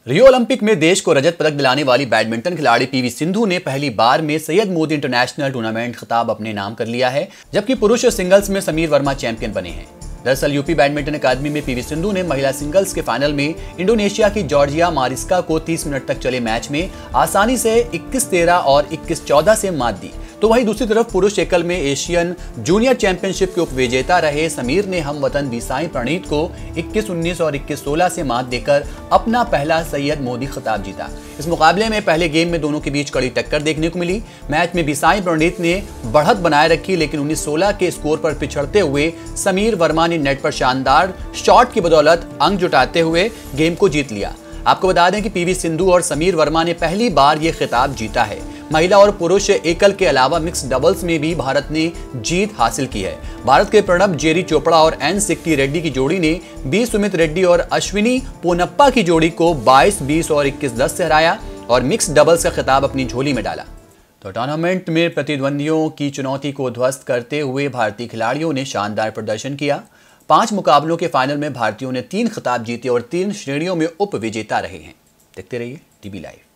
Rio Olympic में देश को रजत पदक दिलाने वाली बैडमिंटन खिलाड़ी पीवी सिंधु ने पहली बार में सैयद मोदी इंटरनेशनल टूर्नामेंट खिताब अपने नाम कर लिया है, जबकि पुरुष सिंगल्स में समीर वर्मा चैंपियन बने हैं। दरअसल यूपी बैडमिंटन अकादमी में पीवी सिंधु ने महिला सिंगल्स के फाइनल में इंडोनेशिया की जॉर्जिया मारिस्का को 30 मिनट तक चले मैच में आसानी से 21-13 और 21-14 से मात दी। तो वहीं दूसरी तरफ पुरुष एकल में एशियन जूनियर चैंपियनशिप के उपविजेता रहे समीर ने हमवतन बिसाई प्रणीत को 21-19 और 21-16 से मात देकर अपना पहला सैयद मोदी खिताब जीता। इस मुकाबले में पहले गेम में दोनों के बीच कड़ी टक्कर देखने को मिली। मैच में बिसाई प्रणीत ने बढ़त बनाए रखी, लेकिन 19-16 के स्कोर पर पिछड़ते हुए समीर वर्मा ने नेट पर शानदार शॉट की बदौलत अंक जुटाते हुए गेम को जीत लिया। आपको बता दें कि पीवी सिंधु और समीर वर्मा ने पहली बार ये खिताब जीता है। महिला और पुरुष एकल के अलावा मिक्स डबल्स में भी भारत ने जीत हासिल की है। भारत के प्रणब जेरी चोपड़ा और एन सिक्की रेड्डी की जोड़ी ने बी सुमित रेड्डी और अश्विनी पोनप्पा की जोड़ी को 22-20 और 21-10 से हराया और मिक्स डबल्स का खिताब अपनी झोली में डाला। तो टूर्नामेंट में प्रतिद्वंदियों की चुनौती को ध्वस्त करते हुए भारतीय खिलाड़ियों ने शानदार प्रदर्शन किया। 5 मुकाबलों के फाइनल में भारतीयों ने 3 खिताब जीते और 3 श्रेणियों में उप विजेता रहे हैं। देखते रहिए टीवी लाइव।